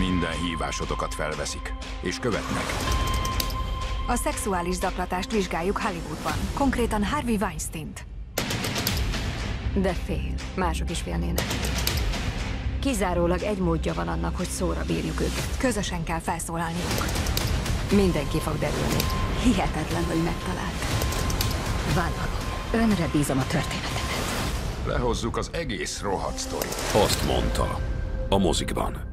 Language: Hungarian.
Minden hívásotokat felveszik, és követnek. A szexuális zaklatást vizsgáljuk Hollywoodban, konkrétan Harvey Weinsteint. De fél, mások is félnének. Kizárólag egy módja van annak, hogy szóra bírjuk őket. Közösen kell felszólalniuk. Mindenki fog derülni. Hihetetlen, hogy megtalált. Vállalom, önre bízom a történetemet. Lehozzuk az egész rohadt sztorit. Azt mondta, a mozikban.